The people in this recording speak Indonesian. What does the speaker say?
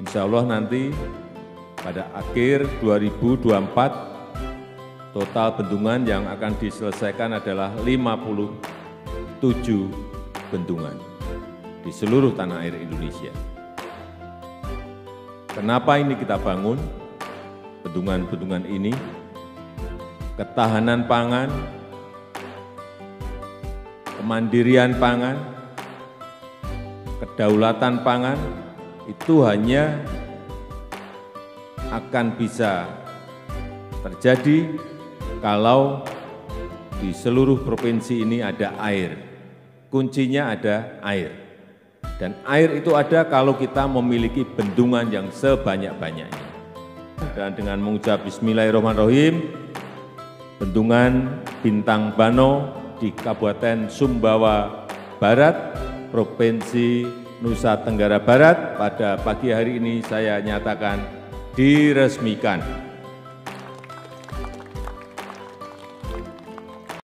Insya Allah nanti pada akhir 2024 total bendungan yang akan diselesaikan adalah 57 bendungan di seluruh tanah air Indonesia. Kenapa ini kita bangun bendungan-bendungan ini? Ketahanan pangan, kemandirian pangan, kedaulatan pangan itu hanya akan bisa terjadi kalau di seluruh provinsi ini ada air. Kuncinya ada air. Dan air itu ada kalau kita memiliki bendungan yang sebanyak-banyaknya. Dan dengan mengucap Bismillahirrahmanirrahim, Bendungan Bintang Bano di Kabupaten Sumbawa Barat, Provinsi Nusa Tenggara Barat, pada pagi hari ini saya nyatakan diresmikan.